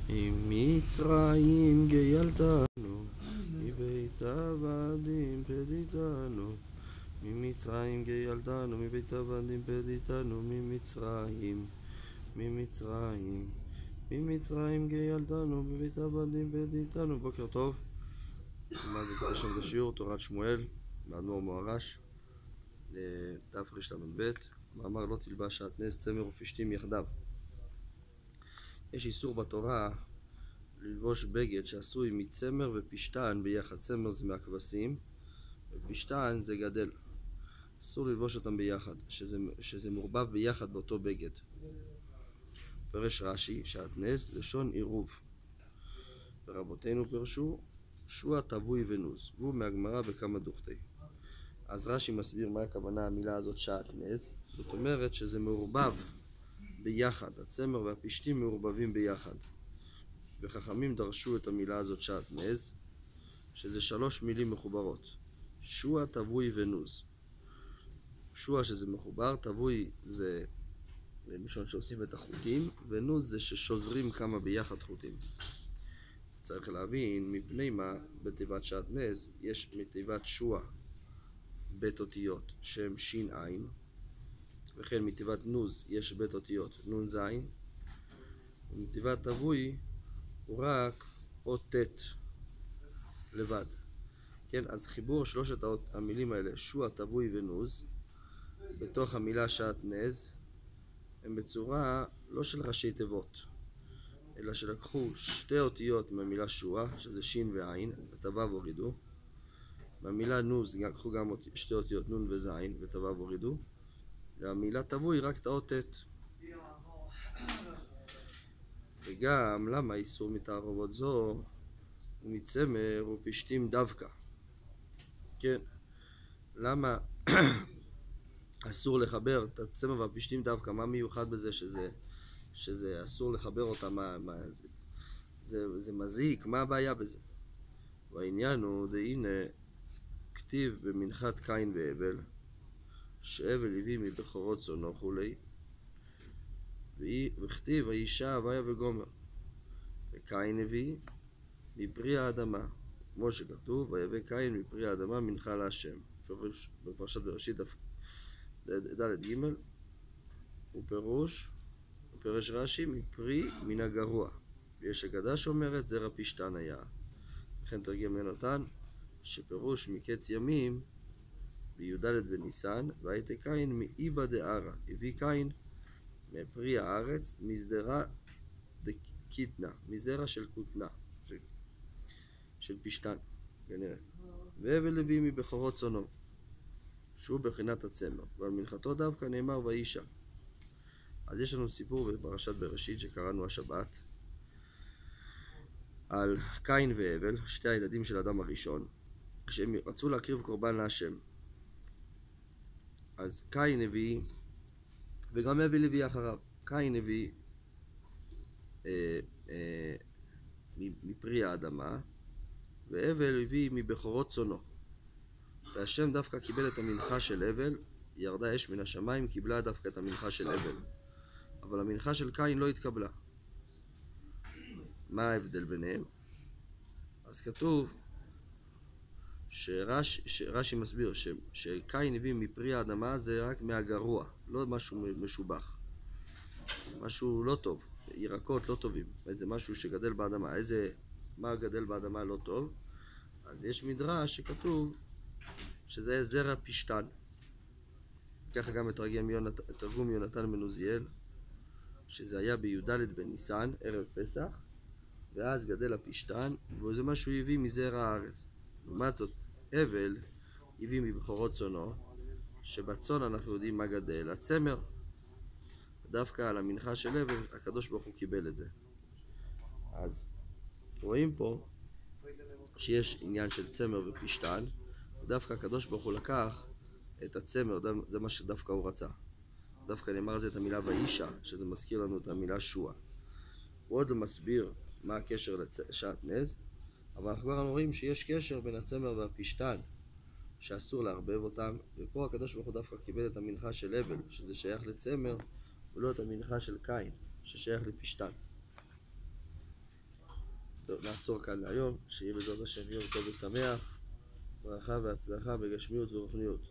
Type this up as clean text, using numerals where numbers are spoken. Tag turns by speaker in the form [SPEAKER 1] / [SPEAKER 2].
[SPEAKER 1] ממצרים גיילתנו, מבית עבדים פדיתנו. ממצרים גיילתנו, מבית עבדים פדיתנו. ממצרים גיילתנו, מבית עבדים פדיתנו. בוקר טוב. נלמד בעזרת השם את השיעור תורת שמואל מהאדמו"ר מוהר"ש, תרל"ב. מאמר לא תלבש שעטנז צמר ופשתים יחדיו. יש איסור בתורה ללבוש בגד שעשוי מצמר ופשתן ביחד. צמר זה מהכבשים ופשתן זה גדל. אסור ללבוש אותם ביחד, שזה מעורבב ביחד באותו בגד. פרש רש"י שעטנז לשון עירוב, ורבותינו פרשו שוע טבוי ונוז, והוא מהגמרא בכמה דוכתי. אז רש"י מסביר מה הכוונה המילה הזאת שעטנז. זאת אומרת שזה מעורבב ביחד, הצמר והפשתים מעורבבים ביחד. וחכמים דרשו את המילה הזאת שעטנז, שזה 3 מילים מחוברות: שוע, טבוי ונוז. שוע שזה מחובר, טבוי זה למשון שעושים את החוטים, ונוז זה ששוזרים כמה ביחד חוטים. צריך להבין מפני מה בתיבת שעטנז יש מתיבת שוע בית אותיות שם שין עין, וכן מתיבת נוז יש בית אותיות נון זין, ומתיבת טבוי הוא רק אות ט' לבד. כן, אז חיבור שלושת המילים האלה, שוע, טבוי ונוז, בתוך המילה שעטנז, הם בצורה לא של ראשי תיבות, אלא שלקחו שתי אותיות מהמילה שוע, שזה שין ועין, וטבע והורידו. מהמילה נוז לקחו גם שתי אותיות נון וזין, וטבע והורידו. והמילה טבוי רק את האות ט'. וגם למה איסור מתערובות זו ומצמר ופשתים דווקא? כן, למה אסור לחבר את הצמר והפשתים דווקא? מה מיוחד בזה שזה אסור לחבר אותם? זה מזיק, מה הבעיה בזה? והעניין הוא דהנה כתיב במנחת קין והבל, שהבל הביא מבכורות צאנו וכולי, וכתיב האישה הוויה וגומר, וקין הביא מפרי האדמה, כמו שכתוב ויבא קין מפרי האדמה מנחה להשם, בפרשת בראשית ד' ג'. ופרש רש"י מפרי מן הגרוע, ויש אגדה שאומרת זרע פשתן היה. לכן תרגם יונתן שפירוש מקץ ימים בי"ד בניסן, והייתה קין מאיבא דערא, הביא קין מפרי הארץ מזרע דקיתנה, מזרע של כותנה, של פשתן כנראה. והבל הביא מבכורות צאנו, שהוא בחינת הצמר, ועל מנחתו דווקא נאמר ואישה. אז יש לנו סיפור בפרשת בראשית שקראנו השבת על קין והבל, שתי הילדים של אדם הראשון, כשהם רצו להקריב קורבן להשם. אז קין הביא, וגם הבל הביא אחריו. קין הביא מפרי האדמה, והבל הביא מבכורות צאנו. והשם דווקא קיבל את המנחה של הבל, ירדה אש מן השמיים, קיבלה דווקא את המנחה של הבל, אבל המנחה של קין לא התקבלה. מה ההבדל ביניהם? אז כתוב שרש"י מסביר שקין הביא מפרי האדמה זה רק מהגרוע, לא משהו משובח, משהו לא טוב, ירקות לא טובים, איזה משהו שגדל באדמה. מה גדל באדמה לא טוב? אז יש מדרש שכתוב שזה זרע פשתן. ככה גם תרגום יונתן בן עוזיאל, שזה היה בי"ד בניסן, ערב פסח, ואז גדל הפשתן, וזה מה שהוא הביא מזרע הארץ. לעומת זאת, הבל הביא מבכורות צאנו, שבצאן אנחנו יודעים מה גדל, הצמר. דווקא על המנחה של הבל, הקדוש ברוך הוא קיבל את זה. אז רואים פה שיש עניין של צמר ופשתן, ודווקא הקדוש ברוך הוא לקח את הצמר, זה מה שדווקא הוא רצה. דווקא נאמר זה את המילה ואישה, שזה מזכיר לנו את המילה שוע. הוא עוד לא מסביר מה הקשר לשעטנז, אבל אנחנו כבר רואים שיש קשר בין הצמר והפשתן, שאסור לערבב אותם, ופה הקדוש ברוך הוא דווקא קיבל את המנחה של הבל, שזה שייך לצמר, ולא את המנחה של קין, ששייך לפשתן. טוב, נעצור כאן להיום, שיהיה בעזרת השם יום טוב ושמח, ברכה והצלחה בגשמיות ורוחניות.